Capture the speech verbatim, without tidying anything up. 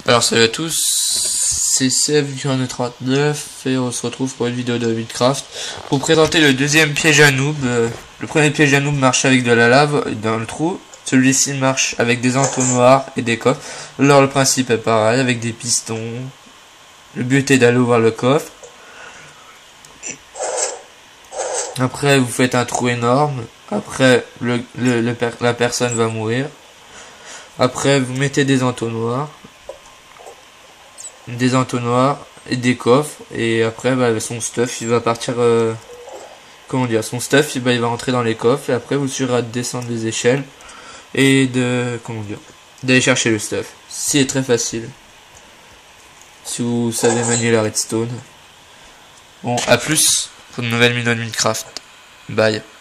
Alors salut à tous, c'est Seb du un trente-neuf et on se retrouve pour une vidéo de Minecraft pour présenter le deuxième piège à noob. Le premier piège à noob marche avec de la lave dans le trou, celui-ci marche avec des entonnoirs et des coffres. Alors le principe est pareil avec des pistons. Le but est d'aller ouvrir le coffre. Après vous faites un trou énorme, après le, le, le per la personne va mourir. Après vous mettez des entonnoirs. des entonnoirs et des coffres, et après bah, son stuff il va partir euh, comment dire, son stuff bah, il va rentrer dans les coffres, et après vous suivra de descendre les échelles et de comment dire d'aller chercher le stuff. C'est très facile si vous savez manier la redstone. Bon, à plus pour de nouvelles vidéos de Minecraft. Bye.